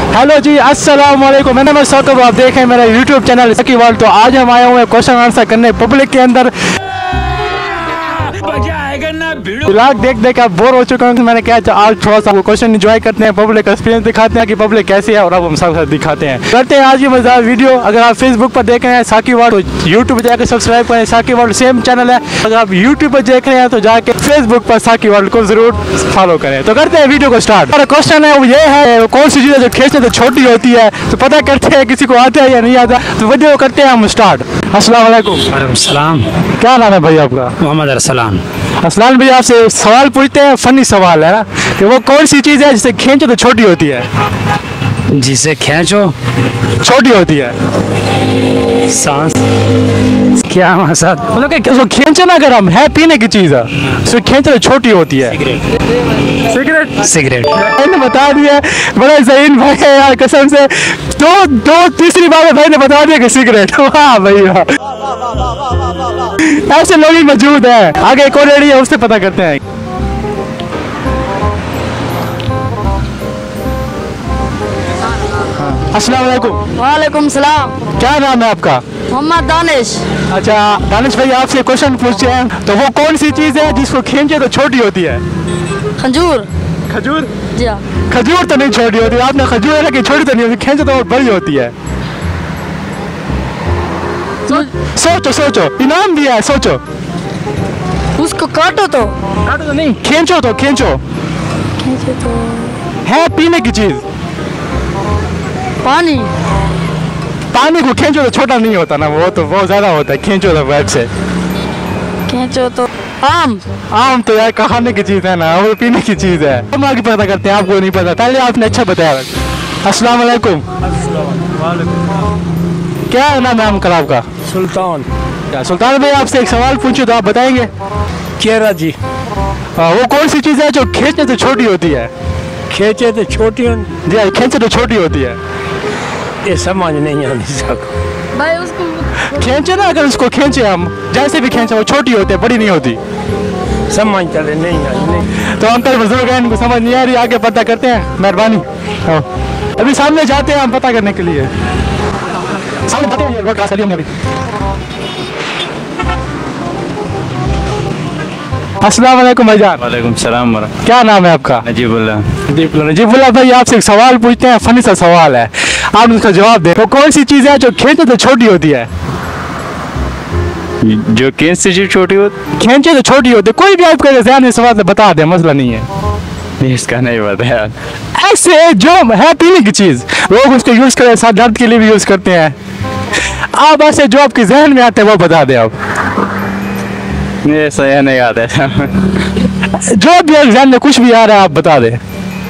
Hello जी, अस्सलाम वालेकुम। मेरा नाम सौकब, आप देखें मेरा यूट्यूब चैनल सकी वर्ल्ड। तो आज हम आए हुए हैं क्वेश्चन आंसर करने पब्लिक के अंदर। ब्लॉग देख देख आप बोर हो चुका हूँ। मैंने क्या आज थोड़ा सा क्वेश्चन एंजॉय करते हैं, पब्लिक एक्सपीरियंस दिखाते हैं कि पब्लिक कैसी है और अब हम सब दिखाते हैं। करते हैं आज की मजेदार वीडियो। अगर आप फेसबुक पर देख रहे हैं साकी वर्ल्ड, तो यूट्यूब पर जाकर सब्सक्राइब करें। साकी वर्ल्ड सेम चैनल है। अगर आप यूट्यूब पर देख रहे हैं तो जाके फेसबुक पर साकी वर्ल्ड को जरूर फॉलो करें। तो करते हैं वीडियो को स्टार्ट। और क्वेश्चन है वो ये है, कौन सी चीज़ है जो खींचने तो छोटी होती है? तो पता करते हैं किसी को आता है या नहीं आता। तो वीडियो करते हैं हम स्टार्ट। अस्सलाम वालेकुम। वालेकुम सलाम। क्या नाम है भाई आपका? मोहम्मद अरसलान। असलान भाई, आपसे सवाल पूछते हैं, फनी सवाल है ना, कि वो कौन सी चीज़ है जिसे खींचो तो छोटी होती है? जिसे खींचो छोटी होती है। सांस। क्या मकसद? मतलब कि उसको खींचो ना, अगर हम है पीने की चीज़ है, उसको खींचो तो छोटी होती है। सिगरेट। सिगरेट। मैंने बता दिया, बड़ा जहीन भाई है यार, कसम से। दो तीसरी बार भाई ने बता दिया कि सिगरेट। वाह भाई वाह, ऐसे लोग ही मौजूद है। आगे एक और रेडी है, उससे पता करते हैं। अस्सलाम वालेकुम। वालेकुम सलाम। क्या नाम है आपका? मोहम्मद दानिश। अच्छा दानिश भाई, आपसे क्वेश्चन पूछते हैं, तो वो कौन सी चीज़ है जिसको खींचे तो छोटी होती है? खजूर। खजूर? जी हाँ। खजूर तो नहीं छोटी होती। आपने खजूर है कि छोटी तो नहीं होती, खींचे तो वो बड़ी होती है। सोचो सोचो, इनाम भी है, सोचो। उसको काटो तो। काटो तो नहीं, खींचो तो, खींचो। खींचो तो। है पीने की चीज़। पानी। पानी को खींचो तो छोटा नहीं होता ना, वो तो बहुत ज़्यादा होता है। खींचो तो वेब से। खींचो तो। आम। आम तो यार खाने की चीज़ है ना, वो पीने की चीज़ है। हम आगे पता करते हैं, आपको नहीं पता, पहले आपने अच्छा बताया। अस्सलाम वालेकुम। क्या नाम है अंकल आपका? सुल्तान। क्या सुल्तान भाई, आपसे एक सवाल पूछूं तो आप बताएंगे? केरा जी। वो कौन सी चीज़ है जो खींचने तो छोटी होती है? खींचे तो छोटी जी हाँ, खींचे तो छोटी होती है। ये समझ नहीं आनी सको। भाई उसको खींचे ना, अगर उसको खींचे हम, जैसे भी खींचे, वो छोटी होती है, बड़ी नहीं होती। समझ चले नहीं आई। तो अंकल बुजुर्ग हैं, इनको समझ नहीं आ रही, आगे पता करते हैं, मेहरबानी। अभी सामने जाते हैं हम पता करने के लिए। सामने जाते हैं, रोड क्रॉस कर ली हमने अभी। अस्सलाम वालेकुम भाईजान। वालेकुम सलाम। क्या नाम है आपका? नजीबुल्लाह। नजीबुल्लाह भाई, आपसे एक सवाल पूछते हैं, फनी सा सवाल है, आप उसका जवाब दें। वो कौन सी चीज़ है जो खींचे तो छोटी होती है? जो केस से जो छोटी होती, खींचे तो छोटी होती है। कोई भी आपका ध्यान में सवाल बता दे, मसला नहीं है। इसका नहीं पता यार। ऐसे जो है पीने की चीज़, लोग उसको यूज़ करते हैं, साथ दर्द के लिए भी यूज़ करते हैं। आप ऐसे जो आपके जहन में आते हैं वो बता दें आप। ये सही नहीं आता है। जो भी जहन में कुछ भी आ रहा है आप बता दें।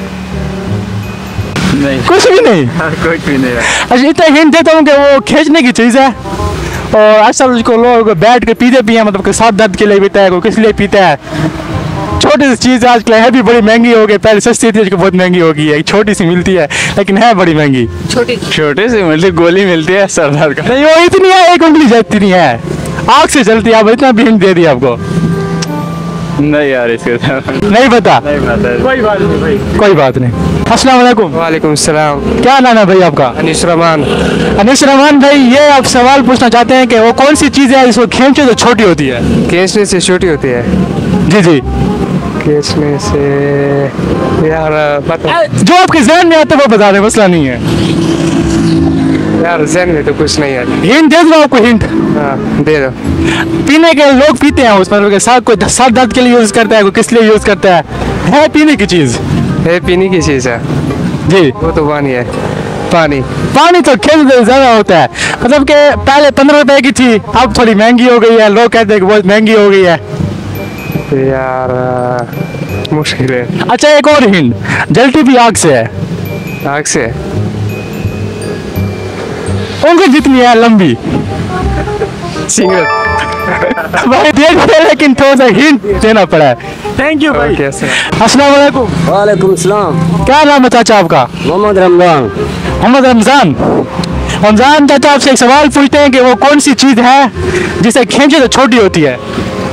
नहीं, कुछ भी नहीं? कुछ भी नहीं। अच्छा, इतना हिंट देता हूँ कि वो खींचने की चीज़ है, और असल उसको लोग बैठ के पीते भी हैं, मतलब कि साथ दर्द के लिए पीता है, कोई किस लिए पीता है। छोटी सी चीज़ है, आजकल है भी बड़ी महंगी हो गई, पहले सस्ती थी, आजकल बहुत महंगी हो गई है। छोटी सी मिलती है लेकिन है बड़ी महंगी। छोटे से मतलब गोली मिलती है सरदार का। नहीं, वो इतनी है, एक उंगली जितनी है, आग से चलती है। आप इतना भी हिंट दे दिया आपको। नहीं यार, इसके नहीं पता? नहीं पता। कोई बात नहीं भाई, कोई बात नहीं। अस्सलाम वालेकुम। वालेकुम सलाम। क्या नाम है भाई आपका? अनीस रहमान। अनीस रहमान भाई, ये आप सवाल पूछना चाहते हैं कि वो कौन सी चीज़ है जिसको खींचे तो छोटी होती है? खींचने से छोटी होती है। जी जी। खींचने से यार पता जो आपके जहन में आता है वो बता दें, मसला नहीं है। यार जहन में तो कुछ नहीं है। हिंट दे दो आपको, हिंट। हाँ दे दो। पीने के लोग पीते हैं उसमें, साथ कोई साथ दर्द के लिए यूज़ करता है, कोई किस लिए यूज़ करता है पीने की चीज़। ये पीने की चीज़ है जी। वो तो पानी है। पानी। पानी तो खेल ज़्यादा होता है, मतलब कि पहले 15 रुपए की थी, अब थोड़ी महंगी हो गई है, लोग कहते हैं कि बहुत महंगी हो गई है। यार मुश्किल है। अच्छा, एक और हिंट, जलती भी आग से है। आग से? उंगली जितनी है लंबी। सिगरेट। भाई दे दिया, लेकिन थोड़ा सा हिंट देना पड़ा है। थैंक यू भाई। अस्सलाम वालेकुम। वालेकुम सलाम। क्या नाम है चाचा आपका? मोहम्मद रमजान। मोहम्मद रमजान। रमजान चाचा, आपसे एक सवाल पूछते हैं कि वो कौन सी चीज़ है जिसे खींचे तो छोटी होती है?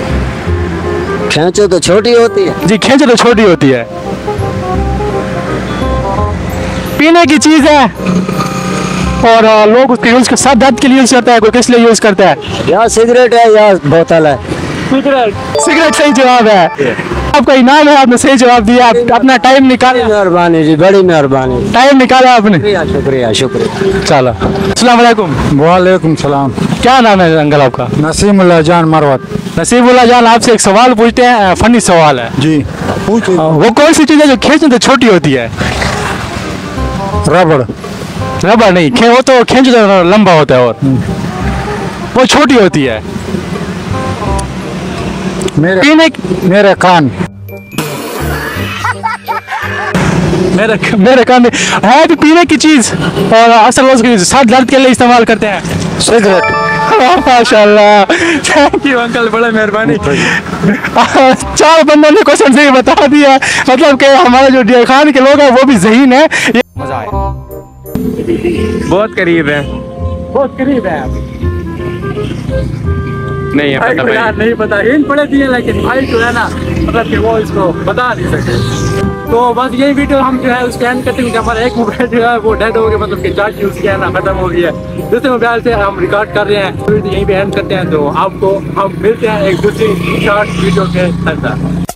खींचो तो छोटी होती है। जी, खींचे तो छोटी होती है। पीने की चीज है और लोग उसके यूज साथ दर्द के लिए यूज करता है, कोई किस लिए यूज करता है? या सिगरेट है या बोतल है। सिगरेट सही जवाब है। आपका इनाम है, आपने सही जवाब दिया। आप अपना टाइम निकाला, मेहरबानी जी, बड़ी मेहरबानी। टाइम निकाला आपने। शुक्रिया शुक्रिया। चलो, अस्सलाम वालेकुम। वालेकुम सलाम। क्या नाम है अंकल आपका? नसीमुल्लाह जान मरवत। नसीबुल्लाह जान, आपसे एक सवाल पूछते हैं, फनी सवाल है। जी पूछिए। वो कौन सी चीज है जो खींचने तो छोटी होती है? रबड़। रबड़ नहीं, वो तो खींच तो लंबा होता है और वो छोटी होती है। मेरे कान। मेरे कान में है भी पीने की चीज और असल उसके साथ दर्द के लिए इस्तेमाल करते हैं। सिगरेट। माशाल्लाह, थैंक यू अंकल, बड़ा मेहरबानी। 4 बंदों ने क्वेश्चन सही बता दिया, मतलब कि हमारे जो डियर खान के लोग हैं वो भी ज़हीन है। मजा आया। बहुत करीब है। बहुत करीब है। नहीं है पता भाई। नहीं पता, हिंट पड़े दिए लेकिन भाई जो है ना, मतलब कि वो इसको बता नहीं सकते। तो बस यही वीडियो हम जो है उसको एंड करते हैं, हमारा एक मोबाइल जो है वो डेड हो गया, मतलब कि चार्ज यूज किया है ना, खत्म हो गया है। दूसरे मोबाइल से हम रिकॉर्ड कर रहे हैं, तो यहीं पे एंड करते हैं। तो आपको हम मिलते हैं एक दूसरी शॉर्ट वीडियो के साथ।